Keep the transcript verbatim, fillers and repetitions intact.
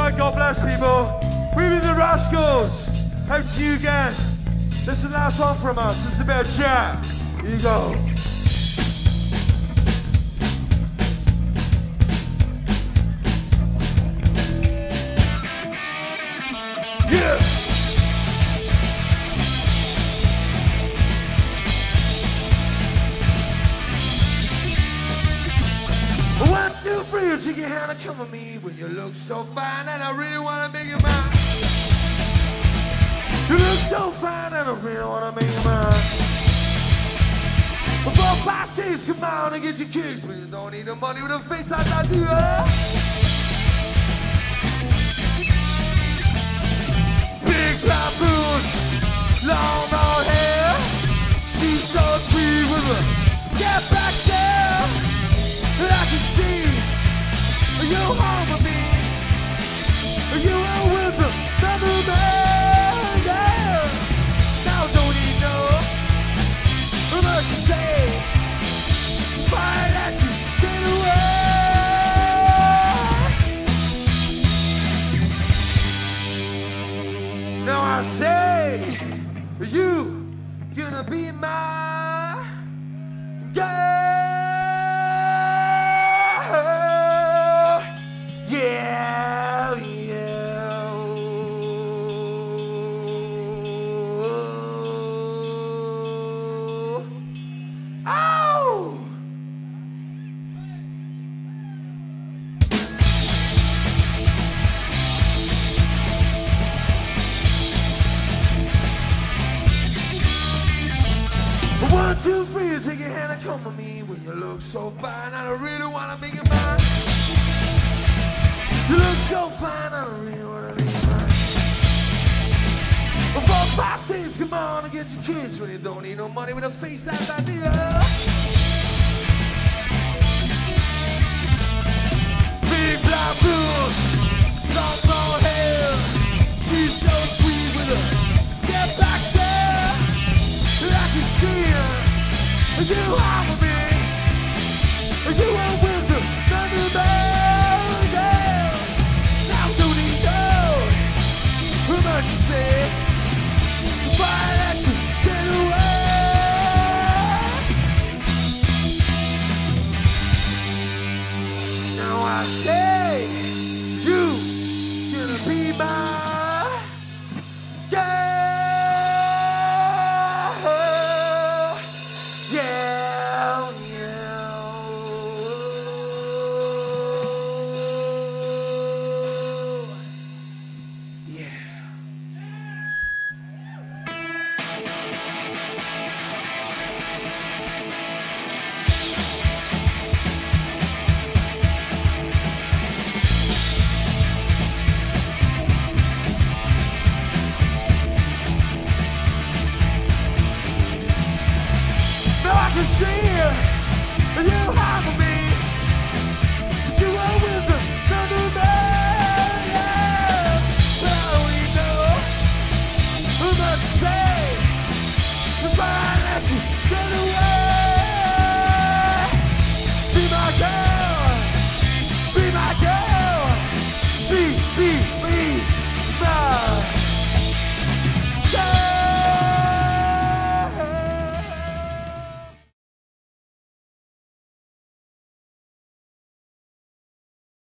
Alright, God bless people. We be the Raskals. Hope to see you again. This is the last one from us. This is about Jack. Here you go. Yeah! One, two, three, you take your hand and come with me when you look so fine and I really wanna make you mine. You look so fine and I really wanna make you mine. Before five days, come on and get your kicks, but you don't need no money with a face like I do. Big black boots, long brown hair. She's so sweet with her. Get back there, I can see you home with me. You are with another man, yeah. Now don't need no much to say. Why let you get away? Now I say, you gonna be my girl. One, two, three, you take your hand and come with me when you look so fine. I don't really wanna make it mine. You look so fine, I don't really wanna make it mine. Before five days, come on and get your kids when you don't need no money with a face like that, yeah. Big black boots, long brown hair. She's so sweet with her. Get back there, I can see her. You are with me. You are with her. None of them, yeah. Now don't need no much to say. Why let you get away? Now I say, you gonna be my girl. I can see you, you have a